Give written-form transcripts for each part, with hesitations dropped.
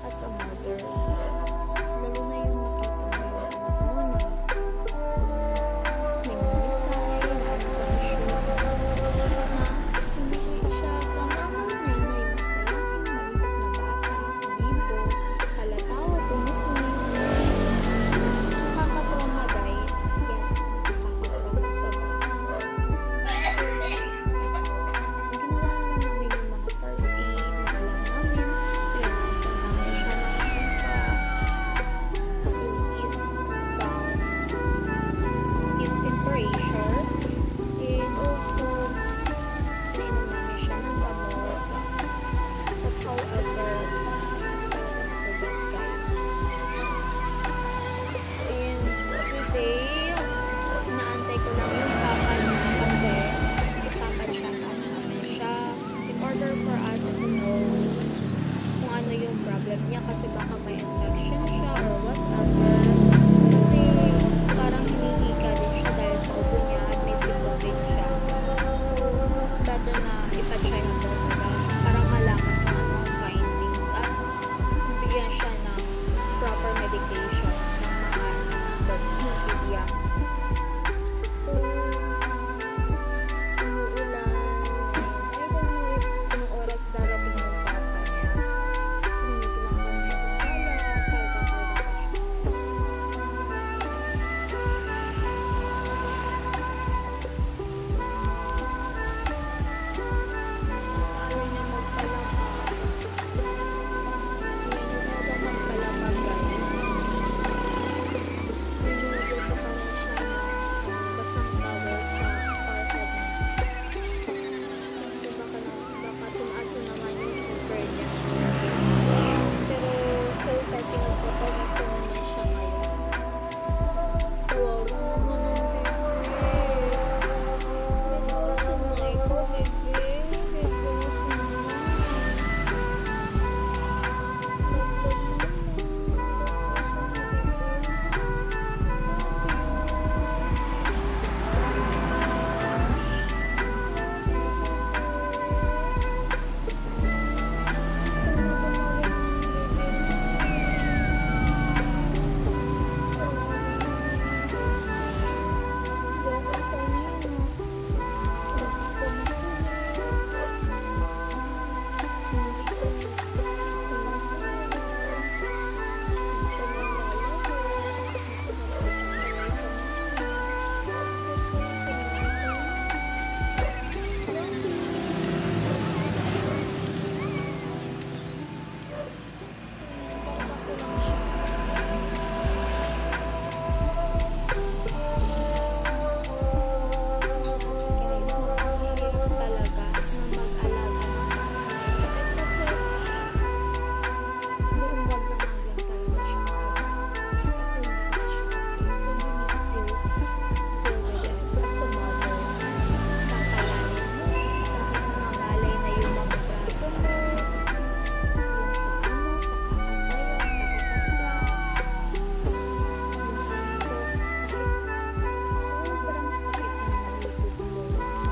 as a mother, lalo na yung makita mo yung anak mo na nangingisay, na unconscious, na hindi siya sa normal niya na yung masayahin, maliit na bata, bibo, palatawa, bumisnis. Nakakatrauma guys, yes, nakakatrauma sobra. Ginawa naman namin yung mga first aid, alam namin, pinansan namin siya ng suka, yung is temperature, and also pinainom namin siya ng gamot. But however, talagang guys. And today, naantay ko lang yung papa niya kasi ipapacheck up namin siya in order for us to know kung ano yung problem niya kasi baka may infection siya or whatever. Kasi parang hinihika din siya dahil sa ubo niya at may sipon din siya. So, mas better na ipacheck up talaga para malaman kung ano ang findings at bigyan siya ng proper medication ng mga experts ng pedia. So, umuulan and I don't know if anong oras darating yung papa niya. So, nandito lang kami sa sala, karga-karga ko siya. Sabi niya magpalakad. Ngayon na magpalakad guys. Niluluto pa na siya ng basang towel sa forehead niya. Kasi baka tumaas na naman yung fever niya. Pero so far pinagpapawisan naman siya ngayon. Kawawa naman ang bebe. Sunay ko bebe. Guys, napakahirap talaga na mag-alaga ng may sakit kasi buong wag naman din talaga siya kasi hindi na siya okay. So you need to deal with it as a mother. Tatayanin mo kahit nangangalay na yung mga braso mo, yung paa mo sa kakatayo, kakatagda, yung antok, kahit sobrang sakit na nalutog mo.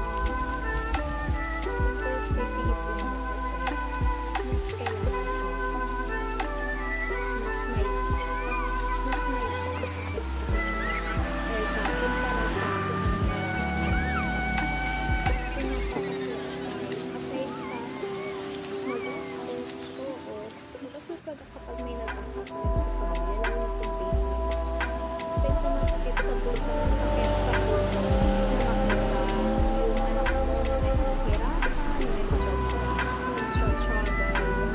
First titiisin mo kasi mas kailangan ko. Mas may sakit sa kanya dahil sa kumpara sa kung ano nararamdaman. So nakakatulong guys, aside sa magastos, oo, magastos talaga kapag may nagkakasakit sa pamilya, lalo na kung baby. Aside sa masakit sa puso, masakit sa puso na makita yung anak mo na nahihirapan, struggle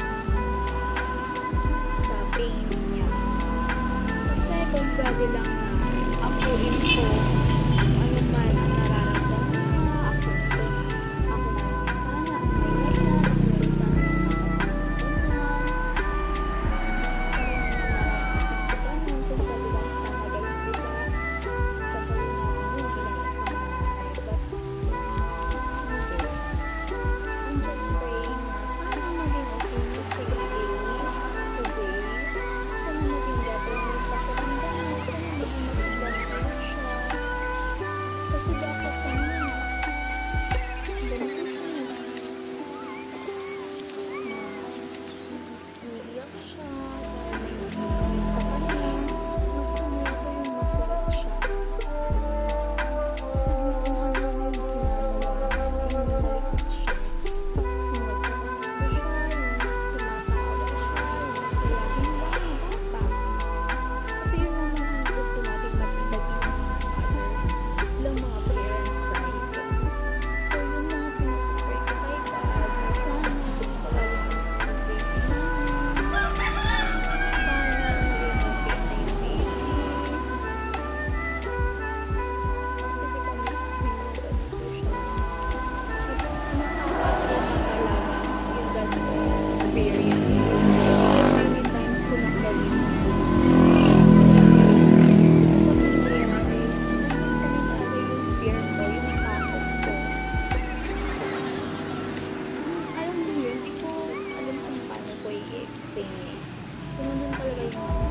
sa pain niya. Kasi kung pwede lang na akuin ko kung ano man ang nararamdaman mo, ako na lang sana ang may lagnat, ako na lang sana ang nakakabahala. Kaya naman naranasan ko ganun, kung pwede lang sana guys, diba? Gagawin namin yun bilang isang nanay. But, hindi. I'm just praying na sana maging okay mo si Ace today. Sana maging better mo yung pakiramdam mo. Sana maging masigla na kayo siya. is pain eh. Kung nandun talaga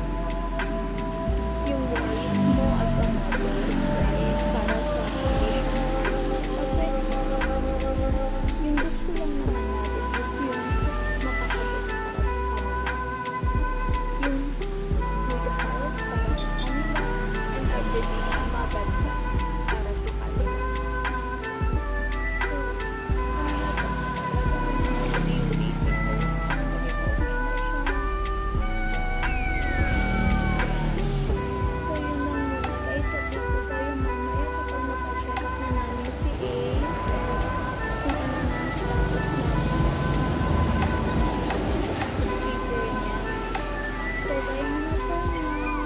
yung worries mo as a mother, right? Para sa condition mo. Kasi yung gusto lang naman natin is yung makakabot para sa kanila. Yung good health para sa kanila and everything na maganda para sa kanila. So, sana talaga na yung baby ko. Sana maging okay na siya. So, yun lang muna guys. Update ko tayo mamaya kapag napacheck up na namin si Ace. Kung ano na ang status na fever niya. So, bye muna for now.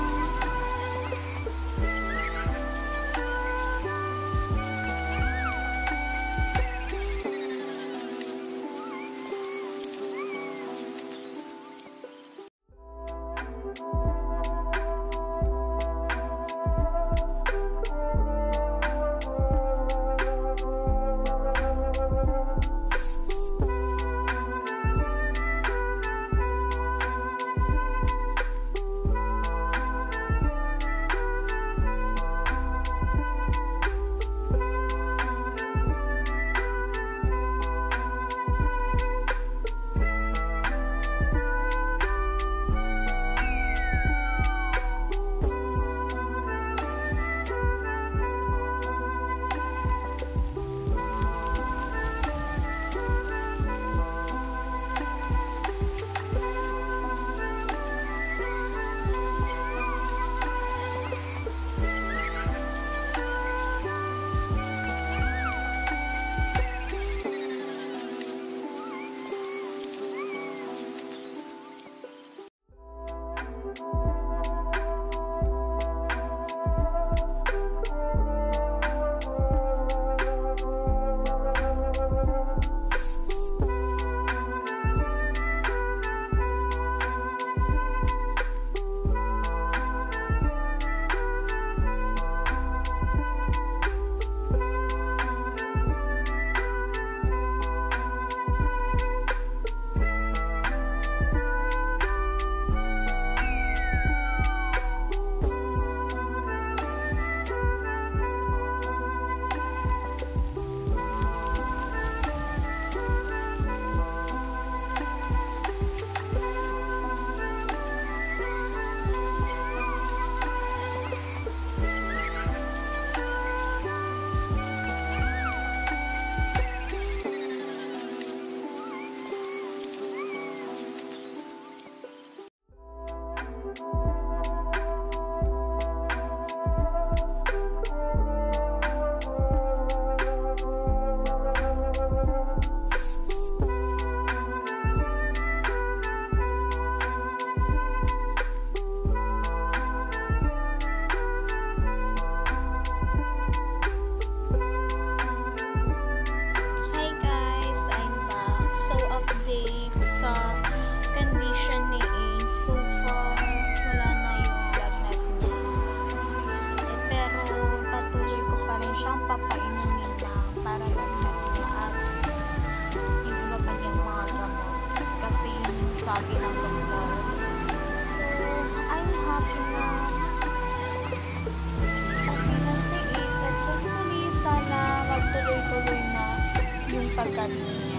So, update sa condition ni Ace. So far, wala na yung lagnat niya. Pero, patuloy ko pa rin siyang papainumin na para lagnat niya at yung iba pa niyang mga gamot. Kasi yun yung sabi ng doktor. So, I'm happy na si Ace. At hopefully, sana magtuloy-tuloy na yung paggaling niya.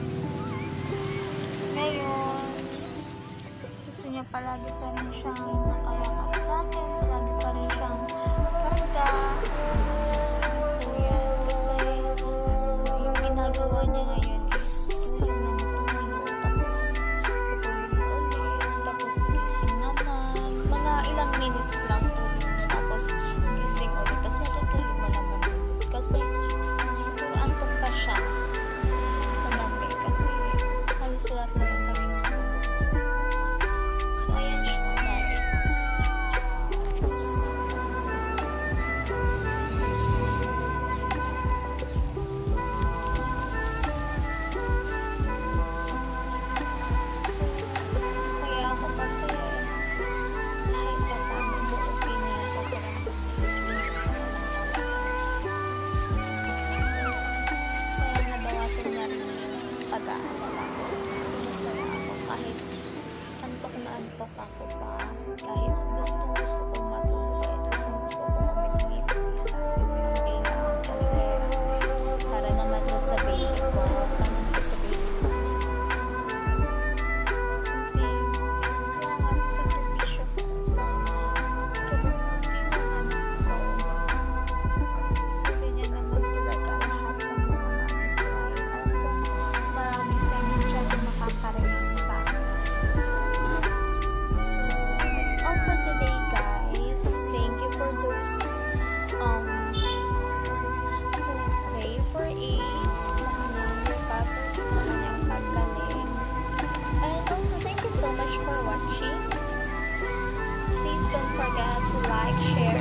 Ngayon, gusto niya palagi pa rin siyang nakayakap sa akin, palagi pa rin siyang karga. So yan, kasi yung ginagawa niya ngayon is tulog ng tulog, tapos tutulog na ulit, tapos gising naman, mga ilang minutes lang tulog niya, tapos gising ulit, tapos matutulog na naman ulit. Kasi siguro antok pa siya kagabi, kasi halos lahat lang yung kaming tulog. So ayan siya guys. So saya ako kasi kahit pa paano okay na yung pakiramdam niya. So kaya nabawasan na rin yung pag-aalala ko. So masaya nag-aantok ako pa. Kahit gusto kong matulog, kahit gusto kong umigit. Hindi lang kasi para naman to sa baby ko. Para to sa baby ko. Hindi, tiis lang at sakripisyo ko sa kabubuti ng anak ko. So, ganyan naman talaga lahat ng mga mamis, right? Alam ko, marami sa inyo dyan na makakarinig sa akin. So, that's all for today, guys. Thank you for those pray for Ace sa kanyang recovery, sa kanyang paggaling. And also, thank you so much for watching. Please don't forget to like, share,